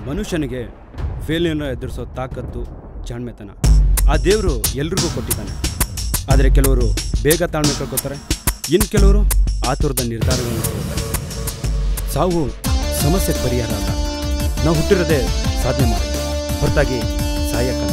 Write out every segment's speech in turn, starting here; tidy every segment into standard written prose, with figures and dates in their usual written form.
ಮನುಷ್ಯನಿಗೆ ಫೇಲ್ಯೂರ್ನ ಎದುರಿಸೋ ತಾಕತ್ತು ಜಾಣ್ಮೆತನ ಆ ದೇವರು ಎಲ್ರಿಗೂ ಕೊಟ್ಟಿದ್ದಾನೆ. ಆದರೆ ಕೆಲವರು ಬೇಗ ತಾಳ್ಮೆ ಕಳ್ಕೊತಾರೆ, ಇನ್ನು ಕೆಲವರು ಆತುರದ ನಿರ್ಧಾರಗಳನ್ನು ತಗೊಳ್ತಾರೆ. ಸಾವು ಸಮಸ್ಯೆಗೆ ಪರಿಹಾರ ಅಲ್ಲ, ನಾವು ಹುಟ್ಟಿರೋದೇ ಸಾಧನೆ ಮಾಡಿ ಹೊರತಾಗಿ ಸಾಯಕ್ಕಲ್ಲ.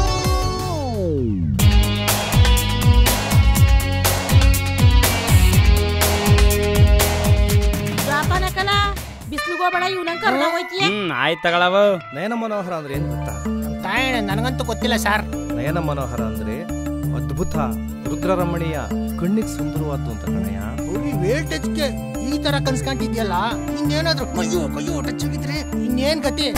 ಆಯ್ತು ತಗೊಳವ. ನಯನ ಮನೋಹರ ಅಂದ್ರೆ ಏನ್ ಗೊತ್ತಾ? ನನಗಂತೂ ಗೊತ್ತಿಲ್ಲ ಸರ್. ನಯನ ಮನೋಹರ ಅಂದ್ರೆ ಅದ್ಭುತ, ರುದ್ರರಮಣೀಯ, ಕಣ್ಣಿಗೆ ಸುಂದರವಾದ್ದು ಅಂತ ಕಣಯ್ಯ. ವೇಲ್ಟೇಜ್ಗೆ ಈ ತರ ಕನ್ಸ್ಕೊಂಡಿದ್ಯಲ್ಲ, ಇನ್ನೇನಾದ್ರೂ ಕೈಯೋ ಟಚ್ ಆಗಿದ್ರೆ ಇನ್ನೇನ್ ಗತಿ?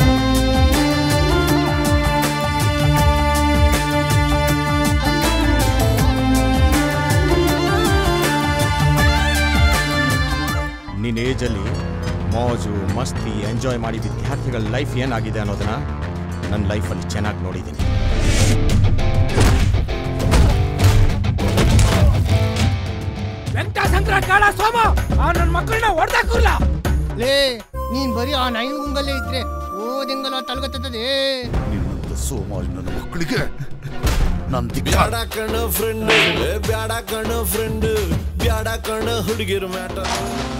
ನಿನ್ನ ಏಜಲ್ಲಿ ಮೋಜು ಮಸ್ತಿ ಎಂಜಾಯ್ ಮಾಡಿ ವಿದ್ಯಾರ್ಥಿಗಳ ಲೈಫ್ ಏನಾಗಿದೆ ಅನ್ನೋದನ್ನ ನನ್ನ ಲೈಫಲ್ಲಿ ಚೆನ್ನಾಗಿ ನೋಡಿದ್ದೀನಿ. ನನ್ನ ಮಕ್ಕಳನ್ನ ಹೊಡೆದಾಕಲ್ಲ ಲೇ. ನೀನ್ ಬರೀ ಆ ನೈನ್ ಗುಂಗಲ್ಲೇ ಇದ್ರೆ ಓದಿಂಗಲ್ಲ ತಲಗತ್ತದೆ. ಸೋಮಾಜ್ ನನ್ನ ಮಕ್ಕಳಿಗೆ ಬ್ಯಾಡ ಕಣ ಫ್ರೆಂಡ್, ಬ್ಯಾಡ ಕಣ ಫ್ರೆಂಡ್, ಬ್ಯಾಡ ಕಣ ಹುಡುಗಿರು ಮ್ಯಾಟರ್.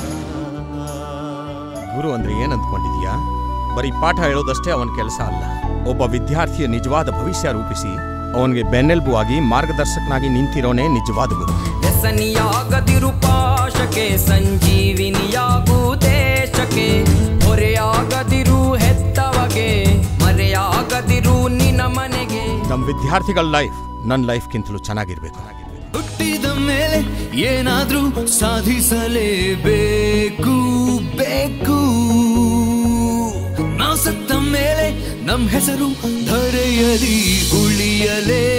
ಗುರು ಅಂದ್ರೆ ಏನ್ ಅಂದ್ಕೊಂಡಿದ್ಯಾ? ಬರೀ ಪಾಠ ಹೇಳೋದಷ್ಟೇ ಅವನ ಕೆಲಸ ಅಲ್ಲ. ಒಬ್ಬ ವಿದ್ಯಾರ್ಥಿಯ ನಿಜವಾದ ಭವಿಷ್ಯ ರೂಪಿಸಿ ಅವನಿಗೆ ಬೆನ್ನೆಲುಬು ಆಗಿ ಮಾರ್ಗದರ್ಶಕನಾಗಿ ನಿಂತಿರೋನೇ ನಿಜವಾದ ಗುರು. ವ್ಯಸನಿಯಾಗದಿರು ಪಾಶಕ್ಕೆ, ಸಂಜೀವಿನಿಯಾಗು ದೇಶಕ್ಕೆ, ಹೊರೆಯಾಗದಿರು ಹೆತ್ತವಗೆ, ಮರೆಯಾಗದಿರು ನಿನ್ನ ಮನೆಗೆ. ನಮ್ಮ ವಿದ್ಯಾರ್ಥಿಗಳ ಲೈಫ್ ನನ್ನ ಲೈಫ್ಗಿಂತಲೂ ಚೆನ್ನಾಗಿರ್ಬೇಕು. ಹುಟ್ಟಿದ ಮೇಲೆ ಏನಾದ್ರೂ ಸಾಧಿಸಲೇಬೇಕು ಬೇಕು. ನಾವು ಸತ್ತ ಮೇಲೆ ನಮ್ಮ ಹೆಸರು ಧರೆಯಲಿ ಉಳಿಯಲೇ